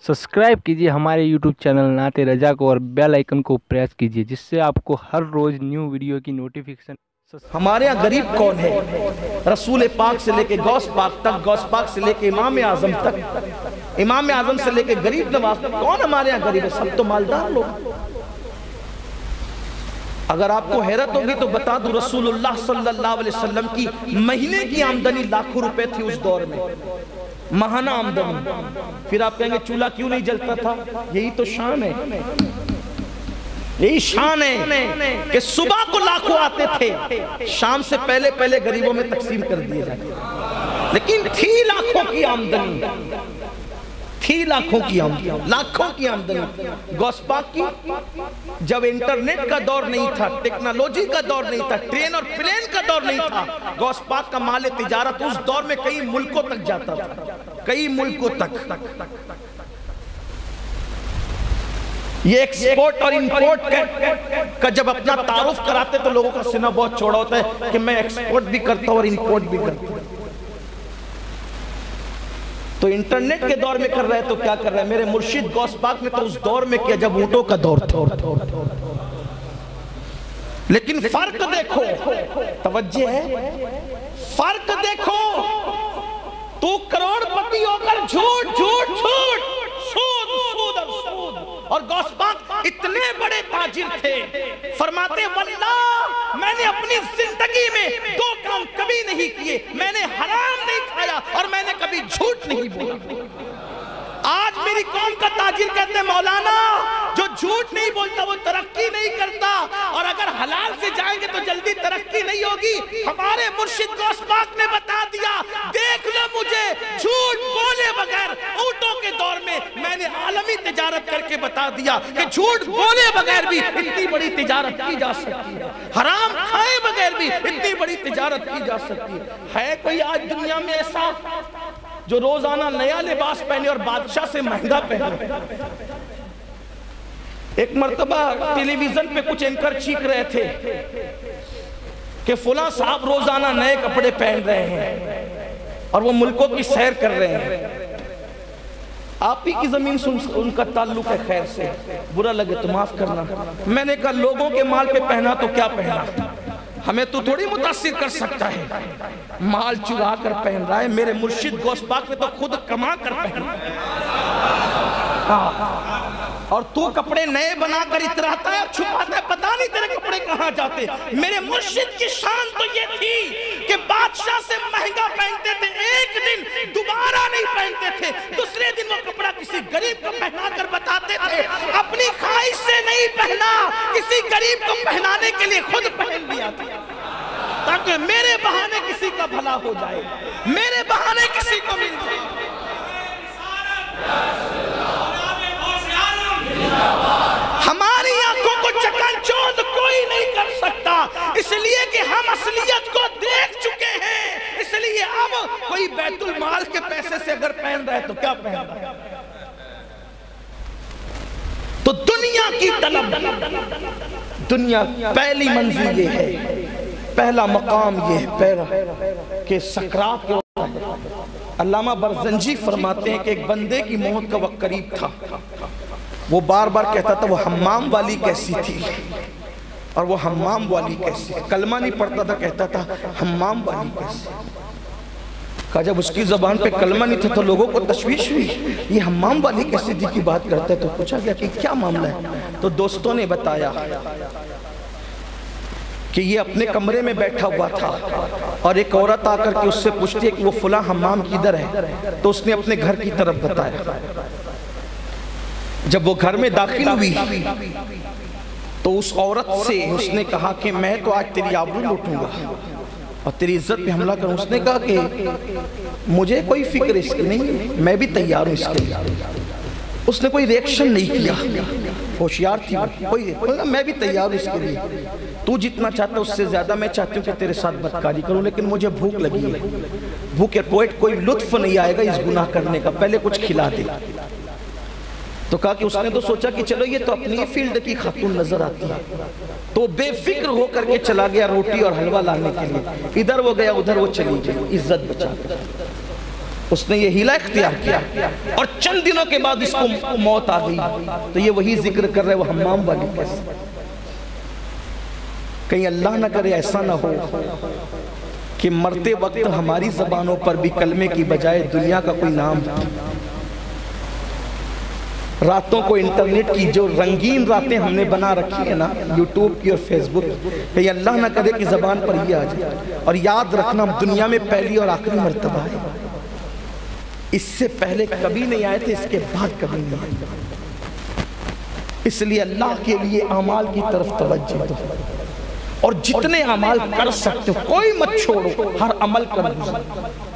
Subscribe कीजिए हमारे YouTube channel नाते रजा को और बेल आइकन को प्रेस कीजिए जिससे आपको हर रोज न्यू वीडियो की नोटिफिकेशन। हमारे यहाँ गरीब कौन है? रसूल पाक से लेके गौस पाक तक, गौस पाक से लेके इमाम आजम तक, इमाम आजम से लेके गरीब नवाज तक, कौन हमारे यहाँ गरीब है? सब तो मालदार लोग। अगर आपको हैरत होगी तो बता दूं, रसूलुल्लाह सल्लल्लाहु अलैहि वसल्लम की महीने की आमदनी लाखों रुपए थी उस दौर में, महाना आमदनी। फिर आप कहेंगे चूल्हा क्यों नहीं जलता था? यही तो शान है, यही शान है कि सुबह को लाखों आते थे, शाम से पहले पहले गरीबों में तकसीम कर दिए जाते। लेकिन थी लाखों की आमदनी, थी लाखों की आमदनी, लाखों की आमदनी गौस पाक की। जब इंटरनेट का दौर नहीं था, टेक्नोलॉजी का दौर नहीं था, ट्रेन और प्लेन का दौर नहीं था, गौस पाक का माल तिजारत उस दौर में कई मुल्कों तक जाता था, कई मुल्कों तक। ये एक्सपोर्ट और इंपोर्ट का जब अपना तारुफ कराते तो लोगों का सीना बहुत चौड़ा होता है कि मैं एक्सपोर्ट भी करता हूं और इंपोर्ट भी करता हूं। तो इंटरनेट के दौर में कर रहे हैं तो क्या कर रहे हैं? मेरे मुर्शिद गौस पाक ने तो उस दौर में किया जब ऊंटों का दौर था। लेकिन फर्क देखो, तवज्जो है, फर्क देखो। तू करोड़पति होकर झूठ झूठ झूठ, सूद सूद और सूद। और गौस पाक इतने बड़े ताजिर थे, फरमाते वल्लाह मैंने अपनी जिंदगी में दो काम कभी नहीं किए, मैंने हराम नहीं खाया और मैंने कभी झूठ नहीं बोला। आज मेरी कौम का ताजिर कहते हैं मौलाना जो झूठ नहीं बोलता वो तरक्की नहीं करता, और अगर हलाल से जाएंगे तो जल्दी तरक्की नहीं होगी। हमारे मुर्शिद गौस पाक ने बता दिया, देख लो मुझे झूठ बोले बगैर। ऊंटों के दौर में मैंने आलमी तिजारत करके बता दिया कि झूठ बोले बगैर भी इतनी बड़ी तिजारत की जा सकती है, हराम खाए बगैर भी इतनी बड़ी तिजारत की जा सकती है कोई आज दुनिया में ऐसा जो रोजाना नया लिबास पहने और बादशाह से महंगा पहने? एक मर्तबा टेलीविजन पे कुछ एंकर चीख रहे थे कि फुला साहब रोजाना नए कपड़े पहन रहे हैं और वो मुल्कों की सैर कर रहे हैं। आप ही की जमीन से उनका ताल्लुक है, खैर से बुरा लगे तो माफ करना। मैंने कहा लोगों के माल पे पहना तो क्या पहना, हमें तो थोड़ी मुतासिर कर सकता है। माल चुरा कर पहन रहा है, मेरे मुर्शिद गौस पाक ने तो खुद कमा कर पहना। और तू कपड़े नए बनाकर इतराता है, छुपाता है, पता नहीं तेरे कपड़े कहां जाते। मेरे मुर्शिद की शान तो ये थी कि बादशाह से महंगा पहनते थे, एक दिन दोबारा नहीं पहनते थे, दूसरे दिन वो कपड़ा किसी गरीब को पहना कर बताते थे अपनी ख्वाहिश से नहीं पहना, किसी गरीब को पहनाने के लिए खुद पहन लिया था, ताकि मेरे बहाने किसी का भला हो जाए, मेरे बहाने किसी को मिल जाए। हमारी आंखों को चकाचौंध कोई नहीं कर सकता, इसलिए कि हम असलियत को देख चुके हैं। इसलिए अब कोई बैतुल माल के पैसे से अगर पहन रहा है तो क्या पहन रहा है? तो दुनिया की तलब, दुनिया पहली मंजिल ये है, पहला मकाम ये है पैरा के सकरात के। अल्लामा बरज़ंजी फरमाते हैं कि एक बंदे की मौत का वक्त करीब था, वो बार बार कहता था वो हम्माम वाली कैसी थी, और वो हम्माम वाली कैसी, कलमा नहीं पढ़ता था, कहता था हम्माम वाली कैसी। कहा जब उसकी ज़बान पे कलमा नहीं था तो लोगों को तशवीश हुई, ये हम्माम वाली कैसी थी की बात करता है। तो पूछा गया कि क्या मामला है? तो दोस्तों ने बताया कि ये अपने कमरे में बैठा हुआ था और एक औरत आकर के उससे पूछती है कि वो फुला हम्माम किधर है, तो उसने अपने घर की तरफ बताया। जब वो घर में दाखिल हुई तो उस औरत से उसने कहा कि मैं तो आज तेरी आबरू लूटूंगा और तेरी इज्जत पे हमला करूं। उसने कहा कि मुझे कोई फिक्र इसकी नहीं, मैं भी तैयार हूं इसके लिए। उसने कोई रिएक्शन नहीं किया, होशियार थी कोई, मैं भी तैयार हूं इसके लिए, तू जितना चाहता उससे ज्यादा मैं चाहती हूँ कि तेरे साथ बदकारी करूं, लेकिन मुझे भूख लगी है, भूख कोई लुत्फ नहीं आएगा इस गुनाह करने का, पहले कुछ खिला दे। तो कहा कि उसने तो सोचा कि चलो ये तो अपनी फील्ड की खातून नजर आती है, तो बेफिक्र होकर के चला गया रोटी और हलवा लाने के लिए। इधर वो गया उधर वो चली गई, इज्जत बचा। اس نے یہ ہیلہ اختیار کیا اور چند دنوں کے بعد اس کو موت آ گئی. تو یہ وہی ذکر کر رہے وہ حمام والی قصہ. کہیں اللہ نہ کرے ایسا نہ ہو کہ مرتے وقت ہماری زبانوں پر بھی کلمے کی بجائے دنیا کا کوئی نام. راتوں کو انٹرنیٹ کی جو رنگین راتیں ہم نے بنا رکھی ہیں نا, یوٹیوب کی اور فیس بک, کہ اللہ نہ کرے کہ زبان پر یہ آ جائے. اور یاد رکھنا دنیا میں پہلی اور آخری مرتبہ ہے, اس سے پہلے کبھی نہیں آئے تھے, اس کے بعد کبھی نہیں آئے. اس لیے اللہ کے لیے اعمال کی طرف توجہ دو, اور جتنے اعمال کر سکتے ہو کوئی مت چھوڑو, ہر عمل کر دو.